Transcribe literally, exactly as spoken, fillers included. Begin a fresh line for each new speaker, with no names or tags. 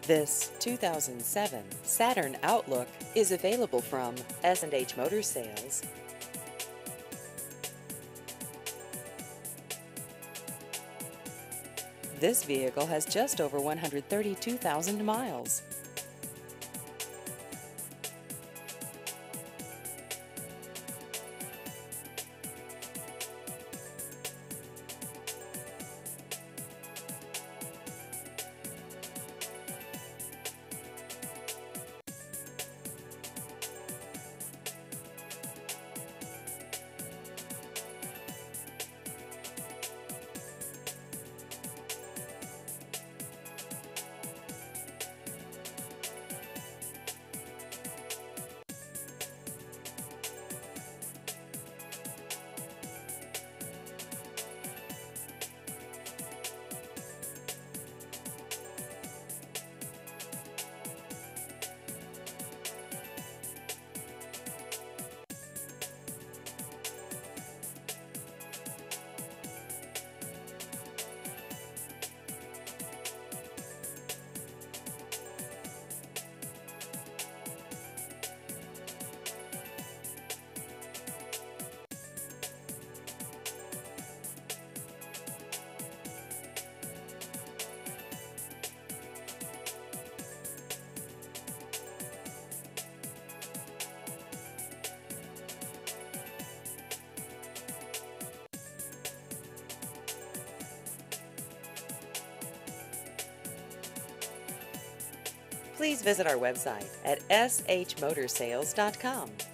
This two thousand seven Saturn Outlook is available from S and H Motor Sales. This vehicle has just over one hundred thirty-two thousand miles. Please visit our website at s h motor sales dot com.